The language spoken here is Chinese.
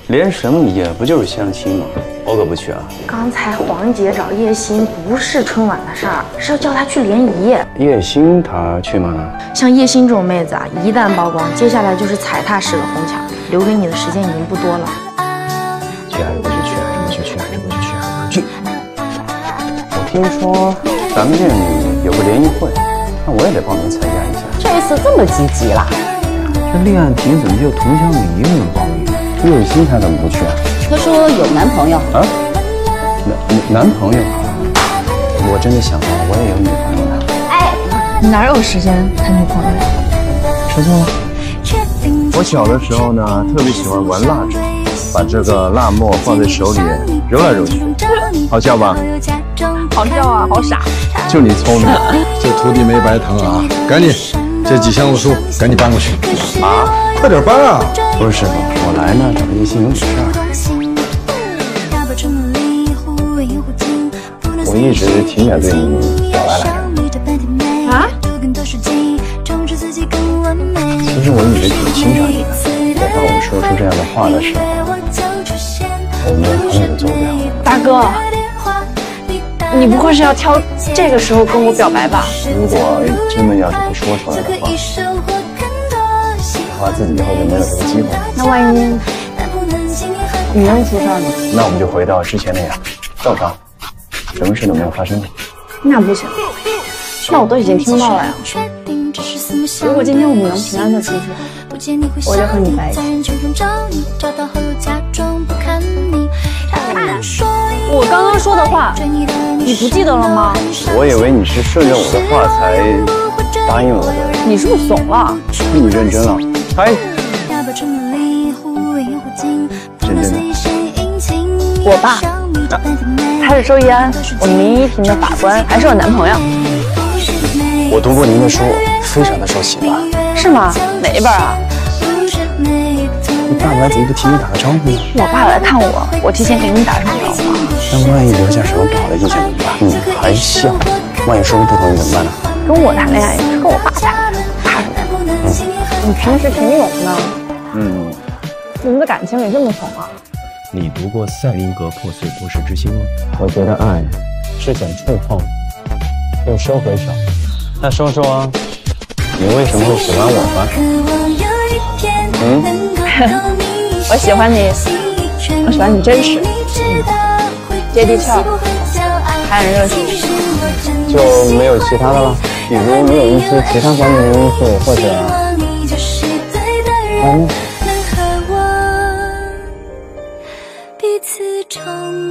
连神也不就是相亲吗？我可不去啊！ 刚才黄姐找叶欣不是春晚的事儿，是要叫她去联谊。 叶欣她去吗？ 像叶欣这种妹子啊，一旦曝光，接下来就是踩踏式的红墙，留给你的时间已经不多了。 去还是不去？去还是不去？去还是不去？去还是不去？我听说咱们店里有个联谊会，那我也得帮忙参加一下。 这次这么积极啦？ 这立案庭怎么就佟湘米一个人报名？叶欣她怎么不去啊？ 她说有男朋友啊？男朋友？我真的想到我也有女朋友了。 哎，你哪有时间谈女朋友呀？ 说错了。我小的时候呢，特别喜欢玩蜡烛，把这个蜡墨放在手里揉来揉去，好笑吧？ 好笑啊，好傻。 就你聪明，这徒弟没白疼啊！赶紧，这几箱子书赶紧搬过去啊！ 快点搬啊！ 不是师傅，我来呢找叶欣有点事儿。我一直挺想对你表白来着。 啊？ 其实我一直挺欣赏你的，哪怕我说出这样的话的时候，我们连朋友都做不了。 大哥，你不会是要挑这个时候跟我表白吧？ 如果真的要是不说出来的话，怕自己以后就没有这个机会。 那万一你又出事呢？ 那我们就回到之前那样，照常，什么事都没有发生过。 那不行，那我都已经听到了呀。如果今天我们能平安的出去，我就和你在一起。我刚刚说的话，你不记得了吗？ 我以为你是顺着我的话才答应我的。 你是不是怂了？ 你认真了？嗨，认真的。 我爸，他是收益安，我们民一庭的法官，还是我男朋友。 我读过您的书，非常的受启发。 是吗？哪一本啊？ 你爸来怎么不提前打个招呼呢？ 我爸来看我，我提前给你打声招呼。 那万一留下什么不好的印象怎么办？你还笑？万一说不同意怎么办呢？ 跟我谈恋爱也是跟我爸谈的，怕什么？你平时挺勇的。你们的感情也这么怂啊？ 你读过塞林格破碎故事之心吗？我觉得爱是想触碰，又收回手。那说说，你为什么会喜欢我吧？ 我喜欢你，我喜欢你真实，接地气儿，还很热情。 就没有其他的了？比如没有一些其他方面的因素，或者…… 彼此成